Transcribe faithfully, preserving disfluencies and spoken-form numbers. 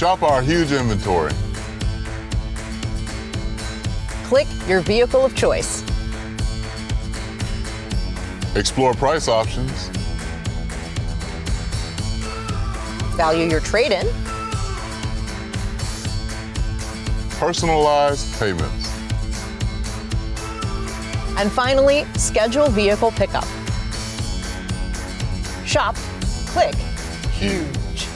Shop our huge inventory. Click your vehicle of choice. Explore price options. Value your trade-in. Personalized payments. And finally, schedule vehicle pickup. Shop, click, Huge.